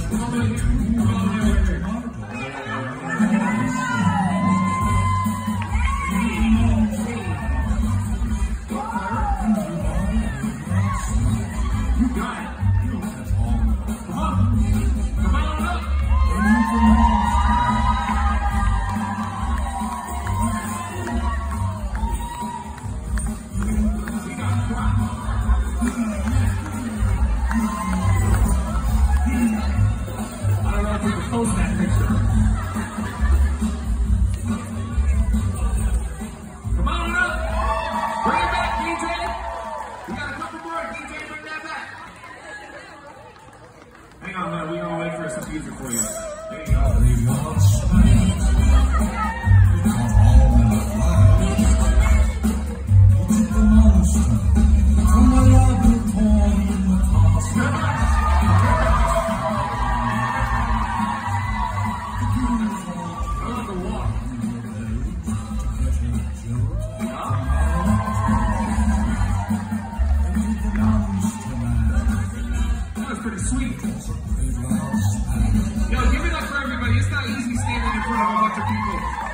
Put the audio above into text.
Post that picture. Come on up. Bring it back, DJ. We got a couple more. DJ, bring that back. Hang on, man. We're going to wait for some music for you. There you go. Pretty sweet. Yo, give it up for everybody. It's not easy standing in front of a bunch of people.